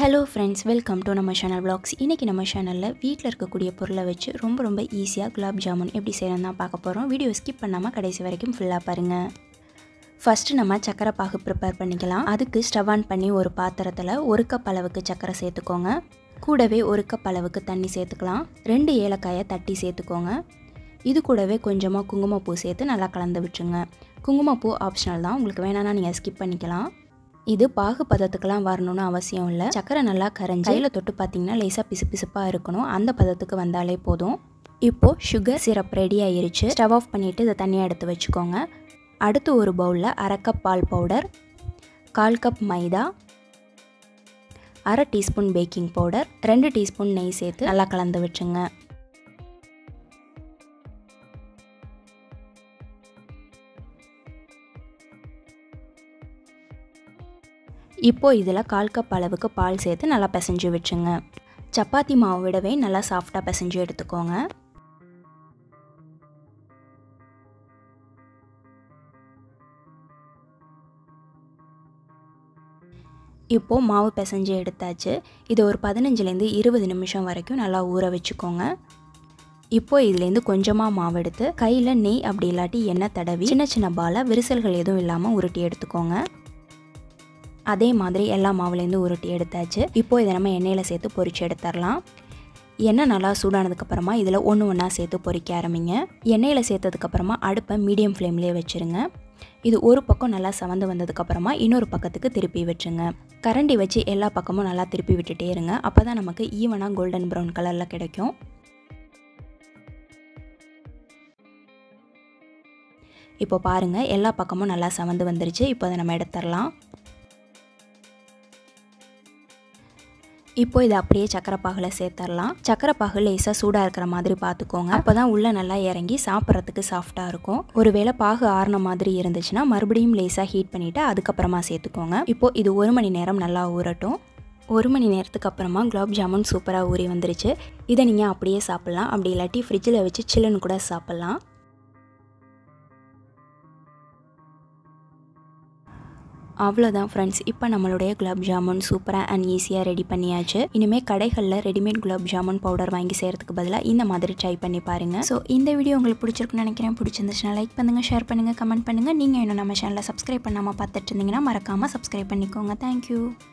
Hello friends, welcome to நம்ம channel vlogs. இன்னைக்கு நம்ம சேனல்ல வீட்ல இருக்கக்கூடிய பொருளை வச்சு ரொம்ப ஈஸியா குலாப் ஜாமுன் எப்படி செய்யறதுன்னு தான் பார்க்க போறோம். வீடியோ ஸ்கிப் பண்ணாம கடைசி வரைக்கும் ஃபுல்லா பாருங்க. ஃபர்ஸ்ட் நம்ம சக்கரை பாகு prepare பண்ணிக்கலாம். அதுக்கு ஸ்டவ் ஆன் பண்ணி ஒரு பாத்திரத்துல 1 கப் அளவுக்கு சக்கரை சேர்த்துக்கோங்க. கூடவே 1 கப் அளவுக்கு தண்ணி சேர்த்துக்கலாம். 2 ஏலக்காயை தட்டி சேர்த்துக்கோங்க. இது கூடவே கொஞ்சமா குங்குமப்பூ சேர்த்து நல்லா கலந்து விட்டுருங்க. குங்குமப்பூ ஆப்ஷனல் தான், உங்களுக்கு வேணாம்னா நீங்க ஸ்கிப் பண்ணிக்கலாம். இது பாகு பதத்துக்குலாம் வரணும்னு அவசியம் இல்லை. சக்கரை நல்லா கரைஞ்சி கையில் தொட்டு பார்த்தீங்கன்னா லேசாக பிசுப்பாக இருக்கணும். அந்த பதத்துக்கு வந்தாலே போதும். இப்போது சுகர் சிரப் ரெடி ஆயிருச்சு. ஸ்டவ் ஆஃப் பண்ணிவிட்டு இதை தனியாக எடுத்து வச்சுக்கோங்க. அடுத்து ஒரு பவுலில் 1/2 கப் பால் பவுடர், 1/4 கப் மைதா, 1/2 டீஸ்பூன் பேக்கிங் பவுடர், 2 டீஸ்பூன் நெய் சேர்த்து நல்லா கலந்து விட்டுருங்க. இப்போ இதில் 1/4 கப் அளவுக்கு பால் சேர்த்து நல்லா பிசைஞ்சு விட்டுருங்க. சப்பாத்தி மாவு விடவே நல்லா சாஃப்டாக பிசைஞ்சு எடுத்துக்கோங்க. இப்போது மாவு பிசைஞ்சு எடுத்தாச்சு. இது ஒரு 15லேருந்து 20 நிமிஷம் வரைக்கும் நல்லா ஊற வச்சுக்கோங்க. இப்போது இதுலேருந்து கொஞ்சமாக மாவு எடுத்து கையில் நெய் அப்படி இல்லாட்டி எண்ணெய் தடவி சின்ன பாலை விரிசல்கள் எதுவும் இல்லாமல் உருட்டி எடுத்துக்கோங்க. அதே மாதிரி எல்லா மாவுலேருந்து உருட்டி எடுத்தாச்சு. இப்போது இதை நம்ம எண்ணெயில் சேர்த்து பொரிச்சு எடுத்துடலாம். எண்ணெய் நல்லா சூடானதுக்கப்புறமா இதில் ஒன்றா சேர்த்து பொரிக்க ஆரம்பிங்க. எண்ணெயில் சேர்த்ததுக்கப்புறமா அடுப்பை மீடியம் ஃப்ளேம்லேயே வச்சுருங்க. இது ஒரு பக்கம் நல்லா செவந்து வந்ததுக்கப்புறமா இன்னொரு பக்கத்துக்கு திருப்பி வச்சுருங்க. கரண்டி வச்சு எல்லா பக்கமும் நல்லா திருப்பி விட்டுட்டே இருங்க. அப்போ தான் நமக்கு ஈவனாக கோல்டன் ப்ரௌன் கலரில் கிடைக்கும். இப்போ பாருங்கள், எல்லா பக்கமும் நல்லா செவந்து வந்துருச்சு. இப்போ அதை நம்ம எடுத்துடலாம். இப்போ இதை அப்படியே சக்கரை பாகில் சேர்த்துடலாம். சக்கரை பாகு லேசாக சூடாக இருக்கிற மாதிரி பார்த்துக்கோங்க. அப்போ தான் உள்ளே நல்லா இறங்கி சாப்பிட்றதுக்கு சாஃப்டாக இருக்கும். ஒருவேளை பாகு ஆறின மாதிரி இருந்துச்சுன்னா மறுபடியும் லேசாக ஹீட் பண்ணிவிட்டு அதுக்கப்புறமா சேர்த்துக்கோங்க. இப்போது இது 1 மணி நேரம் நல்லா ஊறட்டும். 1 மணி நேரத்துக்கு அப்புறமா குலாப் ஜாமுன் சூப்பராக ஊறி வந்துருச்சு. இதை நீங்கள் அப்படியே சாப்பிட்லாம். அப்படி இல்லாட்டி ஃப்ரிட்ஜில் வச்சு சில்லுன்னு கூட சாப்பிட்லாம். அவ்வளோதான் ஃப்ரெண்ட்ஸ், இப்போ நம்மளுடைய குலாப் ஜாமுன் சூப்பராக அண்ட் ஈஸியாக ரெடி பண்ணியாச்சு. இனிமேல் கடைகளில் ரெடிமேட் குலாப் ஜாமுன் பவுடர் வாங்கி செய்கிறதுக்கு பதிலாக இந்த மாதிரி ட்ரை பண்ணி பாருங்கள். ஸோ இந்த வீடியோ உங்களுக்கு பிடிச்சிருக்குன்னு நினைக்கிறேன். பிடிச்சிருந்துச்சுன்னா லைக் பண்ணுங்கள், ஷேர் பண்ணுங்கள், கமெண்ட் பண்ணுங்கள். நீங்கள் இன்னும் நம்ம சேனலை சப்ஸ்கிரைப் பண்ணாமல் பார்த்துட்டு இருந்தீங்கன்னா மறக்காமல் சப்ஸ்கிரைப் பண்ணிக்கோங்க. தேங்க்யூ.